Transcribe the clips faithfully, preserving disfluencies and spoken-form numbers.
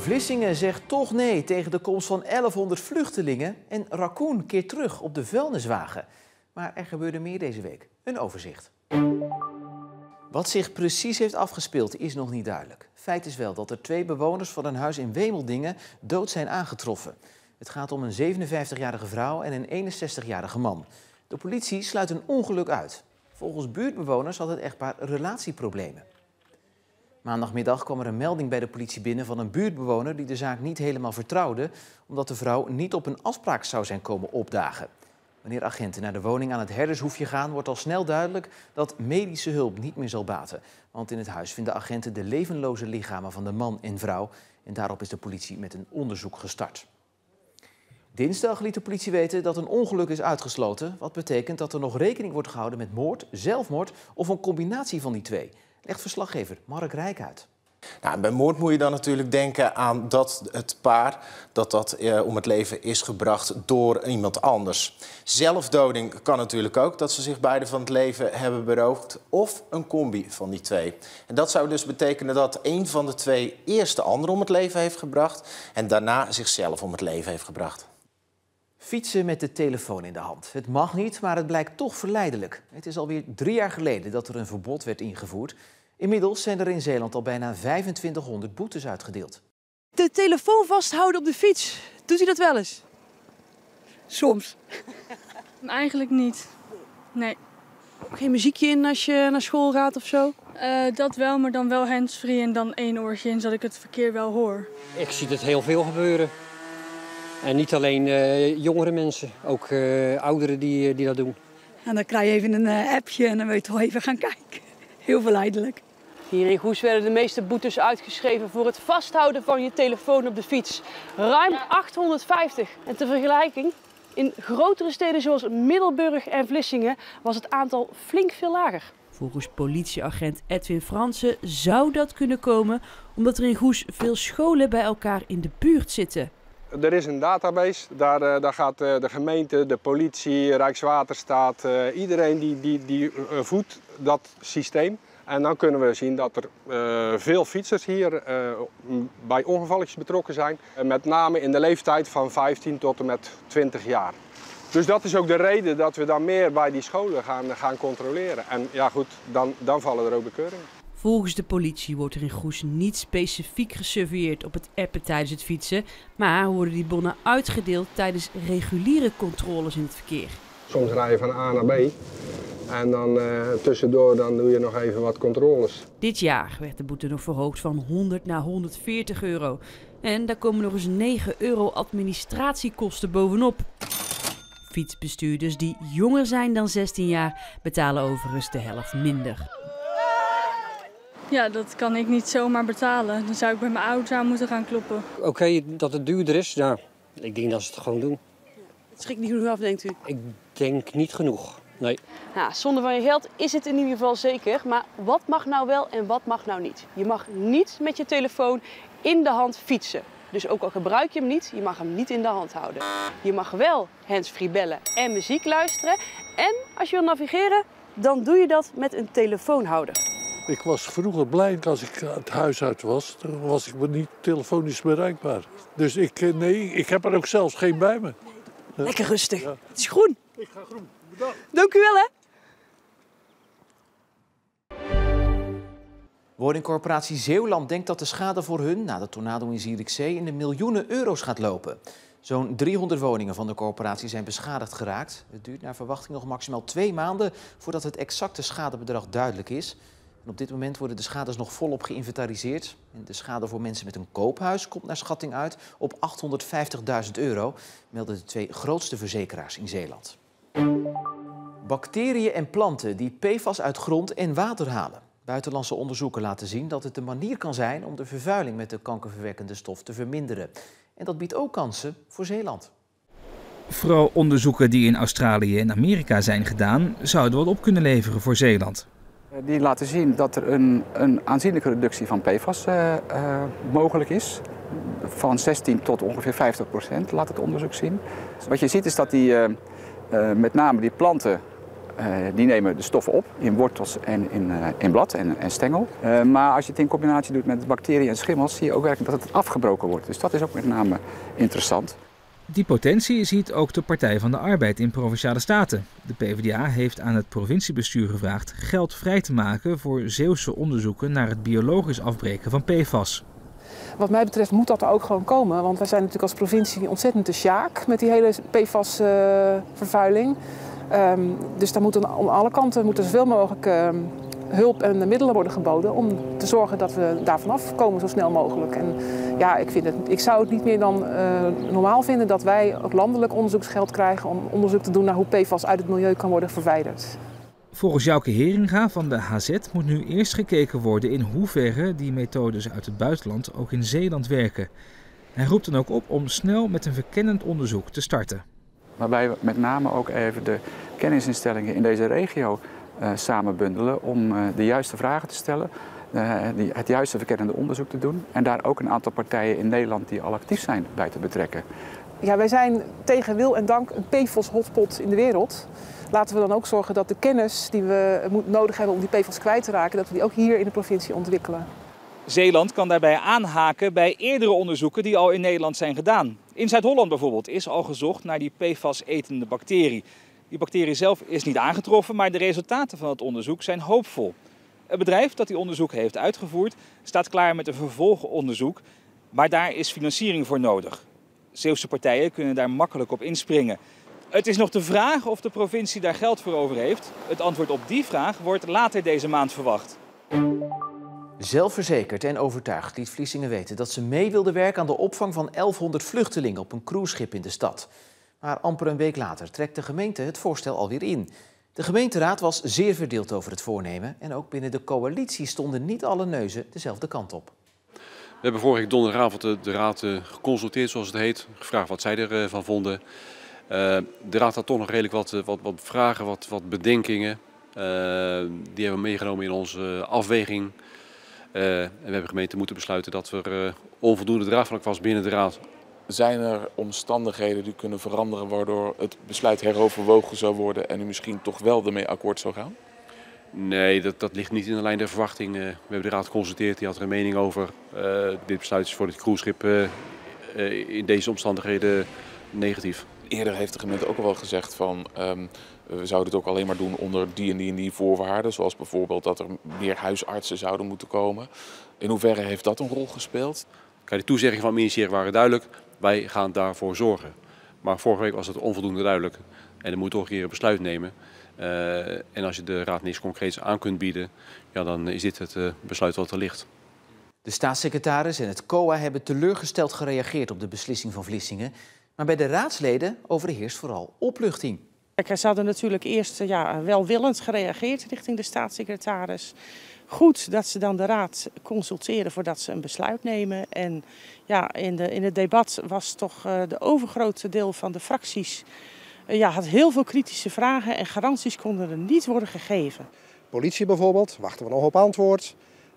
Vlissingen zegt toch nee tegen de komst van elfhonderd vluchtelingen en Raccoon keert terug op de vuilniswagen. Maar er gebeurde meer deze week. Een overzicht. Wat zich precies heeft afgespeeld is nog niet duidelijk. Feit is wel dat er twee bewoners van een huis in Wemeldingen dood zijn aangetroffen. Het gaat om een zevenenvijftigjarige vrouw en een eenenzestigjarige man. De politie sluit een ongeluk uit. Volgens buurtbewoners had het echtpaar relatieproblemen. Maandagmiddag kwam er een melding bij de politie binnen van een buurtbewoner die de zaak niet helemaal vertrouwde, omdat de vrouw niet op een afspraak zou zijn komen opdagen. Wanneer agenten naar de woning aan het Herdershoefje gaan, wordt al snel duidelijk dat medische hulp niet meer zal baten. Want in het huis vinden agenten de levenloze lichamen van de man en vrouw en daarop is de politie met een onderzoek gestart. Dinsdag liet de politie weten dat een ongeluk is uitgesloten, wat betekent dat er nog rekening wordt gehouden met moord, zelfmoord of een combinatie van die twee. Legt verslaggever Mark Rijk uit. Nou, bij moord moet je dan natuurlijk denken aan dat het paar dat dat eh, om het leven is gebracht door iemand anders. Zelfdoding kan natuurlijk ook, dat ze zich beide van het leven hebben beroofd. Of een combi van die twee. En dat zou dus betekenen dat een van de twee eerst de ander om het leven heeft gebracht en daarna zichzelf om het leven heeft gebracht. Fietsen met de telefoon in de hand. Het mag niet, maar het blijkt toch verleidelijk. Het is alweer drie jaar geleden dat er een verbod werd ingevoerd. Inmiddels zijn er in Zeeland al bijna vijfentwintighonderd boetes uitgedeeld. De telefoon vasthouden op de fiets, doet u dat wel eens? Soms. Eigenlijk niet. Nee. Geen muziekje in als je naar school gaat of zo? Uh, dat wel, maar dan wel handsfree en dan één oortje in, zodat ik het verkeer wel hoor. Ik zie het heel veel gebeuren. En niet alleen uh, jongere mensen, ook uh, ouderen die, die dat doen. En dan krijg je even een uh, appje en dan wil je toch even gaan kijken. Heel verleidelijk. Hier in Goes werden de meeste boetes uitgeschreven voor het vasthouden van je telefoon op de fiets. Ruim achthonderdvijftig. En ter vergelijking, in grotere steden zoals Middelburg en Vlissingen was het aantal flink veel lager. Volgens politieagent Edwin Fransen zou dat kunnen komen omdat er in Goes veel scholen bij elkaar in de buurt zitten. Er is een database, daar, daar gaat de gemeente, de politie, Rijkswaterstaat, iedereen die, die, die voedt dat systeem. En dan kunnen we zien dat er uh, veel fietsers hier uh, bij ongevalletjes betrokken zijn. Met name in de leeftijd van vijftien tot en met twintig jaar. Dus dat is ook de reden dat we dan meer bij die scholen gaan, gaan controleren. En ja goed, dan, dan vallen er ook bekeuringen. Volgens de politie wordt er in Goes niet specifiek gesurveilleerd op het appen tijdens het fietsen, maar worden die bonnen uitgedeeld tijdens reguliere controles in het verkeer. Soms rij je van A naar B en dan uh, tussendoor dan doe je nog even wat controles. Dit jaar werd de boete nog verhoogd van honderd naar honderdveertig euro. En daar komen nog eens negen euro administratiekosten bovenop. Fietsbestuurders die jonger zijn dan zestien jaar betalen overigens de helft minder. Ja, dat kan ik niet zomaar betalen. Dan zou ik bij mijn ouders aan moeten gaan kloppen. Oké, okay, dat het duurder is, nou, ik denk dat ze het gewoon doen. Het schrikt niet genoeg af, denkt u? Ik denk niet genoeg, nee. Nou, zonde van je geld is het in ieder geval zeker. Maar wat mag nou wel en wat mag nou niet? Je mag niet met je telefoon in de hand fietsen. Dus ook al gebruik je hem niet, je mag hem niet in de hand houden. Je mag wel handsfree bellen en muziek luisteren. En als je wil navigeren, dan doe je dat met een telefoonhouder. Ik was vroeger blij als ik het huis uit was. Dan was ik niet telefonisch bereikbaar. Dus ik, nee, ik heb er ook zelfs geen bij me. Lekker rustig. Ja. Het is groen. Ik ga groen. Bedankt. Dank u wel, hè. Woningcorporatie Zeeuwland denkt dat de schade voor hun na de tornado in Zierikzee in de miljoenen euro's gaat lopen. Zo'n driehonderd woningen van de corporatie zijn beschadigd geraakt. Het duurt naar verwachting nog maximaal twee maanden voordat het exacte schadebedrag duidelijk is. En op dit moment worden de schades nog volop geïnventariseerd. En de schade voor mensen met een koophuis komt naar schatting uit op achthonderdvijftigduizend euro, melden de twee grootste verzekeraars in Zeeland. Bacteriën en planten die P F A S uit grond en water halen. Buitenlandse onderzoeken laten zien dat het een manier kan zijn om de vervuiling met de kankerverwekkende stof te verminderen. En dat biedt ook kansen voor Zeeland. Vooral onderzoeken die in Australië en Amerika zijn gedaan, zouden wat op kunnen leveren voor Zeeland. Die laten zien dat er een, een aanzienlijke reductie van P F A S uh, uh, mogelijk is. Van zestien tot ongeveer vijftig procent laat het onderzoek zien. Dus wat je ziet is dat die, uh, uh, met name die planten uh, die nemen de stoffen op in wortels en in, uh, in blad en, en stengel. Uh, maar als je het in combinatie doet met bacteriën en schimmels, zie je ook werkelijk dat het afgebroken wordt. Dus dat is ook met name interessant. Die potentie ziet ook de Partij van de Arbeid in Provinciale Staten. De PvdA heeft aan het provinciebestuur gevraagd geld vrij te maken voor Zeeuwse onderzoeken naar het biologisch afbreken van P F A S. Wat mij betreft moet dat er ook gewoon komen, want wij zijn natuurlijk als provincie ontzettend de sjaak met die hele P F A S-vervuiling. Uh, um, dus daar moeten aan alle kanten moeten zoveel mogelijk uh, hulp en middelen worden geboden om te zorgen dat we daar vanaf komen zo snel mogelijk. En ja, ik, vind het, ik zou het niet meer dan uh, normaal vinden dat wij ook landelijk onderzoeksgeld krijgen om onderzoek te doen naar hoe P F A S uit het milieu kan worden verwijderd. Volgens Jouke Heringa van de H Z moet nu eerst gekeken worden in hoeverre die methodes uit het buitenland ook in Zeeland werken. Hij roept dan ook op om snel met een verkennend onderzoek te starten. Waarbij we met name ook even de kennisinstellingen in deze regio uh, samenbundelen om uh, de juiste vragen te stellen, uh, die, het juiste verkennende onderzoek te doen en daar ook een aantal partijen in Nederland die al actief zijn bij te betrekken. Ja, wij zijn tegen wil en dank een P F A S-hotspot in de wereld. Laten we dan ook zorgen dat de kennis die we nodig hebben om die P F A S kwijt te raken, dat we die ook hier in de provincie ontwikkelen. Zeeland kan daarbij aanhaken bij eerdere onderzoeken die al in Nederland zijn gedaan. In Zuid-Holland bijvoorbeeld is al gezocht naar die P F A S-etende bacterie. Die bacterie zelf is niet aangetroffen, maar de resultaten van het onderzoek zijn hoopvol. Het bedrijf dat die onderzoek heeft uitgevoerd staat klaar met een vervolgonderzoek, maar daar is financiering voor nodig. Zeeuwse partijen kunnen daar makkelijk op inspringen. Het is nog de vraag of de provincie daar geld voor over heeft. Het antwoord op die vraag wordt later deze maand verwacht. Zelfverzekerd en overtuigd liet Vlissingen weten dat ze mee wilde werken aan de opvang van elfhonderd vluchtelingen op een cruiseschip in de stad. Maar amper een week later trekt de gemeente het voorstel alweer in. De gemeenteraad was zeer verdeeld over het voornemen en ook binnen de coalitie stonden niet alle neuzen dezelfde kant op. We hebben vorige donderdagavond de, de raad uh, geconsulteerd, zoals het heet, gevraagd wat zij ervan uh, vonden. Uh, de raad had toch nog redelijk wat, wat, wat vragen, wat, wat bedenkingen. Uh, die hebben we meegenomen in onze afweging. Uh, en we hebben gemeente moeten besluiten dat er uh, onvoldoende draagvlak was binnen de raad. Zijn er omstandigheden die kunnen veranderen waardoor het besluit heroverwogen zou worden en u misschien toch wel ermee akkoord zou gaan? Nee, dat, dat ligt niet in de lijn der verwachting. Uh, we hebben de raad geconsulteerd, die had er een mening over. Uh, dit besluit is voor het cruiseschip uh, uh, in deze omstandigheden negatief. Eerder heeft de gemeente ook al wel gezegd van um, we zouden het ook alleen maar doen onder die en die en die voorwaarden. Zoals bijvoorbeeld dat er meer huisartsen zouden moeten komen. In hoeverre heeft dat een rol gespeeld? Kijk, de toezeggingen van het ministerie waren duidelijk. Wij gaan daarvoor zorgen. Maar vorige week was het onvoldoende duidelijk. En dan moet toch een keer een besluit nemen. Uh, en als je de raad niks concreets aan kunt bieden, ja, dan is dit het uh, besluit wat er ligt. De staatssecretaris en het C O A hebben teleurgesteld gereageerd op de beslissing van Vlissingen. Maar bij de raadsleden overheerst vooral opluchting. Kijk, ze hadden natuurlijk eerst ja, welwillend gereageerd richting de staatssecretaris. Goed dat ze dan de raad consulteren voordat ze een besluit nemen. En ja, in, de, in het debat was toch uh, de overgrote deel van de fracties uh, ja, had heel veel kritische vragen en garanties konden er niet worden gegeven. Politie bijvoorbeeld, wachten we nog op antwoord.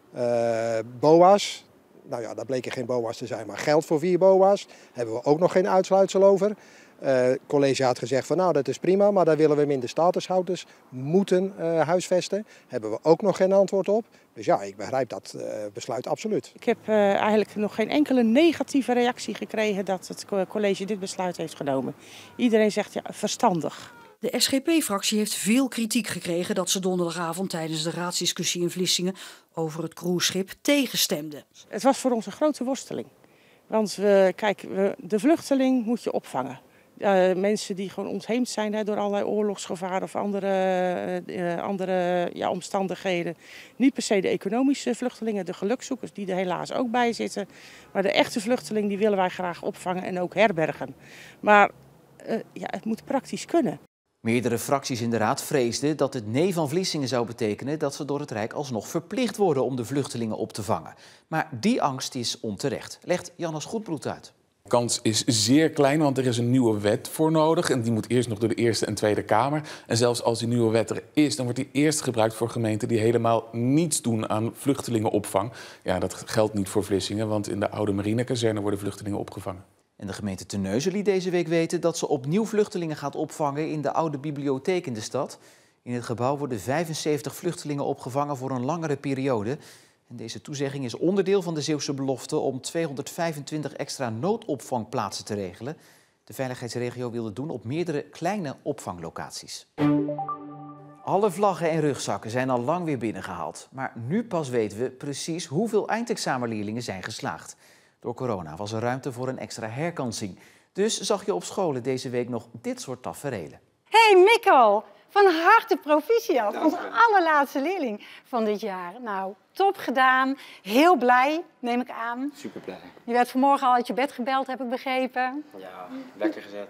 Uh, B O A's, nou ja, daar bleken geen B O A's te zijn, maar geld voor vier B O A's. Hebben we ook nog geen uitsluitsel over. Het uh, college had gezegd van nou dat is prima, maar daar willen we minder statushouders moeten uh, huisvesten. Hebben we ook nog geen antwoord op. Dus ja, ik begrijp dat uh, besluit absoluut. Ik heb uh, eigenlijk nog geen enkele negatieve reactie gekregen dat het college dit besluit heeft genomen. Iedereen zegt ja, verstandig. De S G P-fractie heeft veel kritiek gekregen dat ze donderdagavond tijdens de raadsdiscussie in Vlissingen over het cruiseschip tegenstemde. Het was voor ons een grote worsteling. Want we, kijk, we, de vluchteling moet je opvangen. Uh, mensen die gewoon ontheemd zijn hè, door allerlei oorlogsgevaar of andere, uh, andere ja, omstandigheden. Niet per se de economische vluchtelingen, de gelukzoekers die er helaas ook bij zitten. Maar de echte vluchteling die willen wij graag opvangen en ook herbergen. Maar uh, ja, het moet praktisch kunnen. Meerdere fracties in de raad vreesden dat het nee van Vlissingen zou betekenen dat ze door het Rijk alsnog verplicht worden om de vluchtelingen op te vangen. Maar die angst is onterecht, legt Jannes Goedbroed uit. De kans is zeer klein, want er is een nieuwe wet voor nodig. En die moet eerst nog door de Eerste en Tweede Kamer. En zelfs als die nieuwe wet er is, dan wordt die eerst gebruikt voor gemeenten die helemaal niets doen aan vluchtelingenopvang. Ja, dat geldt niet voor Vlissingen, want in de oude marinekazerne worden vluchtelingen opgevangen. En de gemeente Terneuzen liet deze week weten dat ze opnieuw vluchtelingen gaat opvangen in de oude bibliotheek in de stad. In het gebouw worden vijfenzeventig vluchtelingen opgevangen voor een langere periode. En deze toezegging is onderdeel van de Zeeuwse belofte om tweehonderdvijfentwintig extra noodopvangplaatsen te regelen. De veiligheidsregio wil het doen op meerdere kleine opvanglocaties. Alle vlaggen en rugzakken zijn al lang weer binnengehaald. Maar nu pas weten we precies hoeveel eindexamenleerlingen zijn geslaagd. Door corona was er ruimte voor een extra herkansing. Dus zag je op scholen deze week nog dit soort taferelen. Hey Mikkel, van harte proficiat. Onze allerlaatste leerling van dit jaar. Nou, top gedaan. Heel blij, neem ik aan. Super blij. Je werd vanmorgen al uit je bed gebeld, heb ik begrepen. Ja, lekker gezet.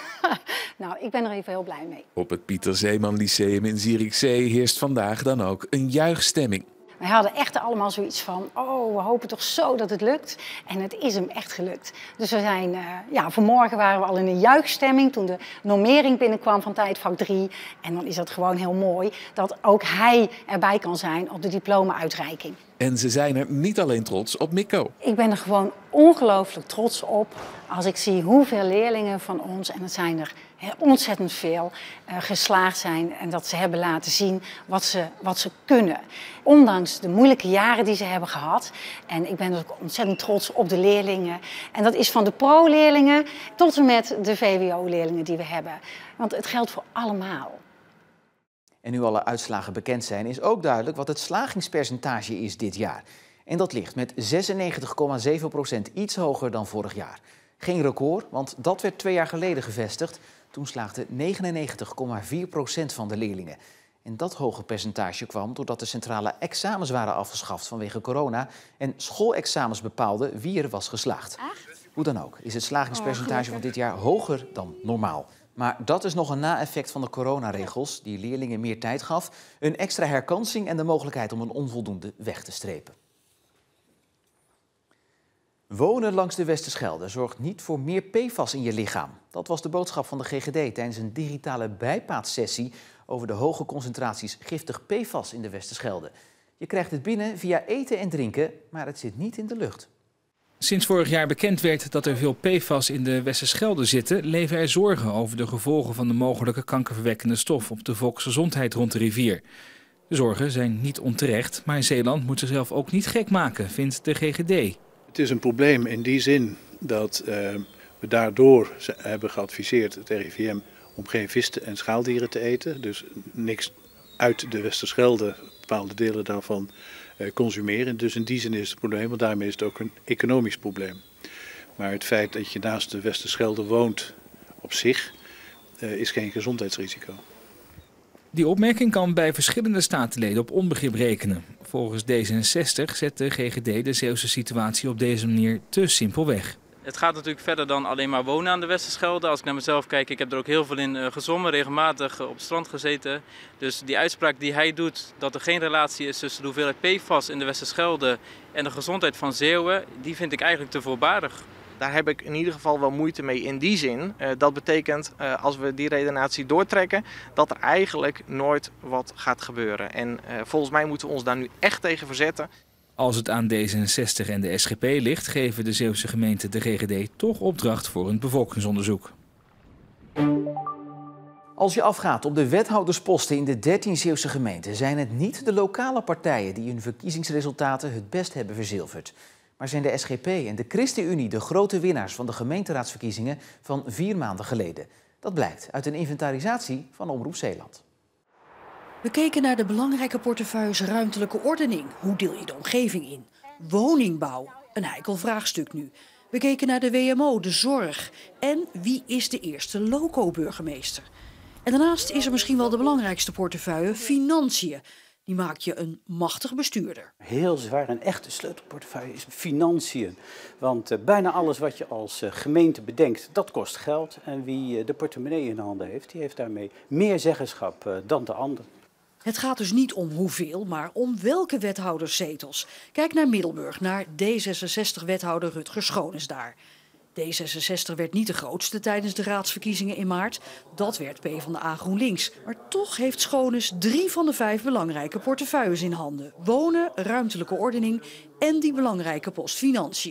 Nou, ik ben er even heel blij mee. Op het Pieter Zeeman Lyceum in Zierikzee heerst vandaag dan ook een juichstemming. Wij hadden echt allemaal zoiets van, oh, we hopen toch zo dat het lukt. En het is hem echt gelukt. Dus we zijn, uh, ja, vanmorgen waren we al in een juichstemming toen de normering binnenkwam van tijdvak drie. En dan is het gewoon heel mooi dat ook hij erbij kan zijn op de diploma-uitreiking. En ze zijn er niet alleen trots op Mikko. Ik ben er gewoon ongelooflijk trots op als ik zie hoeveel leerlingen van ons, en het zijn er ontzettend veel, uh, geslaagd zijn en dat ze hebben laten zien wat ze, wat ze kunnen. Ondanks de moeilijke jaren die ze hebben gehad. En ik ben ook ontzettend trots op de leerlingen. En dat is van de pro-leerlingen tot en met de V W O-leerlingen die we hebben. Want het geldt voor allemaal. En nu alle uitslagen bekend zijn, is ook duidelijk wat het slagingspercentage is dit jaar. En dat ligt met zesennegentig komma zeven procent iets hoger dan vorig jaar. Geen record, want dat werd twee jaar geleden gevestigd. Toen slaagde negenennegentig komma vier procent van de leerlingen. En dat hoge percentage kwam doordat de centrale examens waren afgeschaft vanwege corona en schoolexamens bepaalden wie er was geslaagd. Hoe dan ook is het slagingspercentage van dit jaar hoger dan normaal. Maar dat is nog een na-effect van de coronaregels die leerlingen meer tijd gaf, een extra herkansing en de mogelijkheid om een onvoldoende weg te strepen. Wonen langs de Westerschelde zorgt niet voor meer P F A S in je lichaam. Dat was de boodschap van de G G D tijdens een digitale bijpaatsessie over de hoge concentraties giftig P F A S in de Westerschelde. Je krijgt het binnen via eten en drinken, maar het zit niet in de lucht. Sinds vorig jaar bekend werd dat er veel P F A S in de Westerschelde zitten, leven er zorgen over de gevolgen van de mogelijke kankerverwekkende stof op de volksgezondheid rond de rivier. De zorgen zijn niet onterecht, maar Zeeland moet zichzelf ook niet gek maken, vindt de G G D. Het is een probleem in die zin dat uh, we daardoor hebben geadviseerd, het R I V M, om geen vis en schaaldieren te eten. Dus niks uit de Westerschelde, bepaalde delen daarvan, uh, consumeren. Dus in die zin is het een probleem, want daarmee is het ook een economisch probleem. Maar het feit dat je naast de Westerschelde woont op zich, uh, is geen gezondheidsrisico. Die opmerking kan bij verschillende statenleden op onbegrip rekenen. Volgens D zesenzestig zet de G G D de Zeeuwse situatie op deze manier te simpel weg. Het gaat natuurlijk verder dan alleen maar wonen aan de Westerschelde. Als ik naar mezelf kijk, ik heb er ook heel veel in uh, gezwommen, regelmatig uh, op het strand gezeten. Dus die uitspraak die hij doet, dat er geen relatie is tussen de hoeveelheid P F A S in de Westerschelde en de gezondheid van Zeeuwen, die vind ik eigenlijk te voorbarig. Daar heb ik in ieder geval wel moeite mee in die zin. Uh, dat betekent, uh, als we die redenatie doortrekken, dat er eigenlijk nooit wat gaat gebeuren. En uh, volgens mij moeten we ons daar nu echt tegen verzetten. Als het aan D zesenzestig en de S G P ligt, geven de Zeeuwse gemeenten de G G D toch opdracht voor een bevolkingsonderzoek. Als je afgaat op de wethoudersposten in de dertien Zeeuwse gemeenten, zijn het niet de lokale partijen die hun verkiezingsresultaten het best hebben verzilverd. Maar zijn de S G P en de ChristenUnie de grote winnaars van de gemeenteraadsverkiezingen van vier maanden geleden. Dat blijkt uit een inventarisatie van Omroep Zeeland. We keken naar de belangrijke portefeuilles ruimtelijke ordening. Hoe deel je de omgeving in? Woningbouw, een heikel vraagstuk nu. We keken naar de W M O, de zorg. En wie is de eerste loco-burgemeester? En daarnaast is er misschien wel de belangrijkste portefeuille, financiën. Die maak je een machtig bestuurder. Heel zwaar, een echte sleutelportefeuille is financiën. Want uh, bijna alles wat je als uh, gemeente bedenkt, dat kost geld. En wie uh, de portemonnee in handen heeft, die heeft daarmee meer zeggenschap uh, dan de ander. Het gaat dus niet om hoeveel, maar om welke wethouderszetels. Kijk naar Middelburg, naar D zesenzestig-wethouder Rutger Schoones daar. D zesenzestig werd niet de grootste tijdens de raadsverkiezingen in maart. Dat werd PvdA GroenLinks. Maar toch heeft Schoones drie van de vijf belangrijke portefeuilles in handen. Wonen, ruimtelijke ordening en die belangrijke post financiën.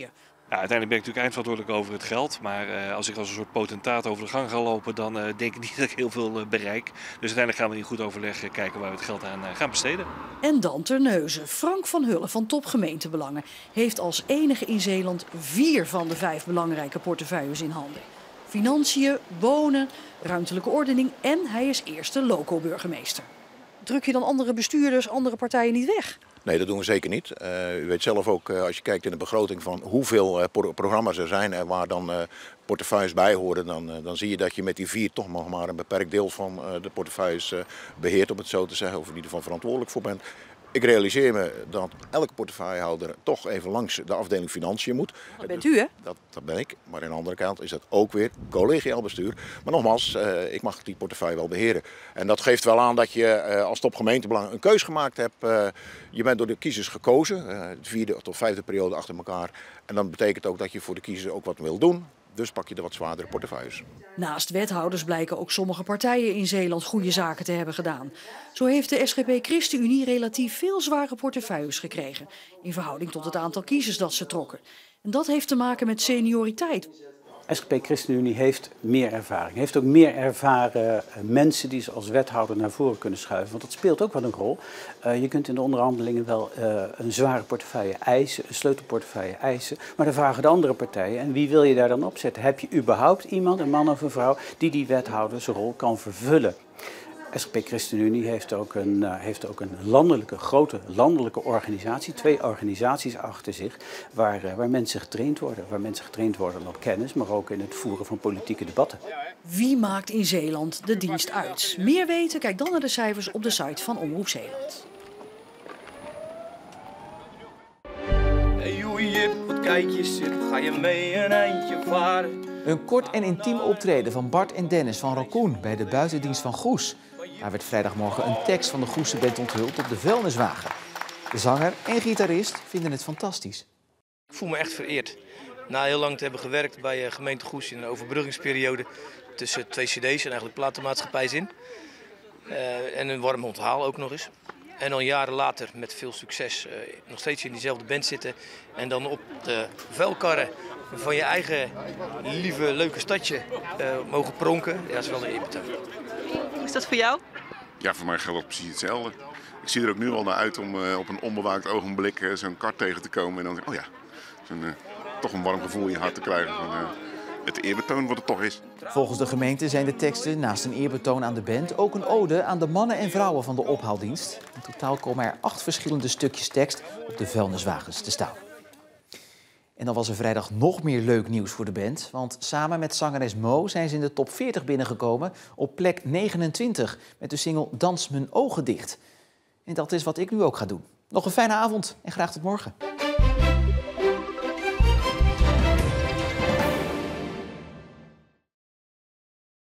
Ja, uiteindelijk ben ik natuurlijk eindverantwoordelijk over het geld. Maar uh, als ik als een soort potentaat over de gang ga lopen, dan uh, denk ik niet dat ik heel veel uh, bereik. Dus uiteindelijk gaan we in goed overleg uh, kijken waar we het geld aan uh, gaan besteden. En dan Terneuzen. Frank van Hullen van Top Gemeentebelangen heeft als enige in Zeeland vier van de vijf belangrijke portefeuilles in handen. Financiën, wonen, ruimtelijke ordening en hij is eerste loco-burgemeester. Druk je dan andere bestuurders, andere partijen niet weg? Nee, dat doen we zeker niet. Uh, u weet zelf ook, uh, als je kijkt in de begroting van hoeveel uh, pro programma's er zijn en waar dan uh, portefeuilles bij horen, dan, uh, dan zie je dat je met die vier toch nog maar een beperkt deel van uh, de portefeuilles uh, beheert, om het zo te zeggen, of in ieder geval verantwoordelijk voor bent. Ik realiseer me dat elke portefeuillehouder toch even langs de afdeling financiën moet. Dat bent u, hè? Dat, dat ben ik, maar aan de andere kant is dat ook weer collegiaal bestuur. Maar nogmaals, uh, ik mag die portefeuille wel beheren. En dat geeft wel aan dat je uh, als topgemeentebelang een keus gemaakt hebt. Uh, je bent door de kiezers gekozen, uh, de vierde tot vijfde periode achter elkaar. En dat betekent ook dat je voor de kiezers ook wat wil doen. Dus pak je de wat zwaardere portefeuilles. Naast wethouders blijken ook sommige partijen in Zeeland goede zaken te hebben gedaan. Zo heeft de S G P ChristenUnie relatief veel zware portefeuilles gekregen, in verhouding tot het aantal kiezers dat ze trokken. En dat heeft te maken met senioriteit. S G P ChristenUnie heeft meer ervaring. Heeft ook meer ervaren mensen die ze als wethouder naar voren kunnen schuiven. Want dat speelt ook wel een rol. Uh, je kunt in de onderhandelingen wel uh, een zware portefeuille eisen, een sleutelportefeuille eisen. Maar dan vragen de andere partijen, en wie wil je daar dan opzetten? Heb je überhaupt iemand, een man of een vrouw, die die wethoudersrol kan vervullen? S G P ChristenUnie heeft ook een, uh, heeft ook een landelijke, grote landelijke organisatie, twee organisaties achter zich, waar, uh, waar mensen getraind worden. Waar mensen getraind worden op kennis, maar ook in het voeren van politieke debatten. Wie maakt in Zeeland de dienst uit? Meer weten? Kijk dan naar de cijfers op de site van Omroep Zeeland. Hey joe jip, wat kijk je zit, ga je mee een eindje varen? Een kort en intiem optreden van Bart en Dennis van Raccoon bij de buitendienst van Goes. Daar werd vrijdagmorgen een tekst van de Goese band onthuld op de vuilniswagen. De zanger en gitarist vinden het fantastisch. Ik voel me echt vereerd. Na heel lang te hebben gewerkt bij gemeente Goes in een overbruggingsperiode tussen twee cd's en eigenlijk platenmaatschappijen in. Uh, en een warm onthaal ook nog eens. En dan jaren later met veel succes uh, nog steeds in diezelfde band zitten. En dan op de vuilkarren van je eigen lieve, leuke stadje uh, mogen pronken. Ja, dat is wel een eerbetoon. Hoe is dat voor jou? Ja, voor mij geldt het precies hetzelfde. Ik zie er ook nu al naar uit om uh, op een onbewaakt ogenblik uh, zo'n kart tegen te komen. En dan denk ik, oh ja, zo'n, uh, toch een warm gevoel in je hart te krijgen van uh, het eerbetoon wat het toch is. Volgens de gemeente zijn de teksten naast een eerbetoon aan de band ook een ode aan de mannen en vrouwen van de ophaaldienst. In totaal komen er acht verschillende stukjes tekst op de vuilniswagens te staan. En dan was er vrijdag nog meer leuk nieuws voor de band. Want samen met zangeres Mo zijn ze in de top veertig binnengekomen op plek negenentwintig met de single Dans mijn ogen dicht. En dat is wat ik nu ook ga doen. Nog een fijne avond en graag tot morgen.